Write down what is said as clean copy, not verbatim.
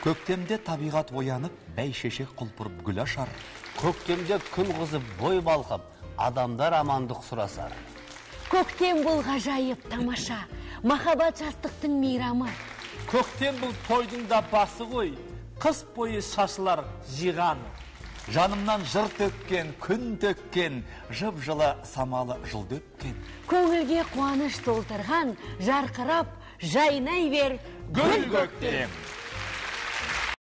Көктемде табиғат оянып, бәйшешек құлпырып гүл ашар. Көктемде күн қызып бой балқып, адамдар амандық сұрасар. Көктем бұл ғажайып тамаша, махаббат жастықтың мейрамы. Көктем бұл тойдың да басы ғой, қыс бойы шашылар жиған. Жанымнан жыр төккен, күн төккен, жып-жылы самалы жылды өпкен. Көңілге қуаныш толтырған, жарқырап, жайнай бер Гүл көктем!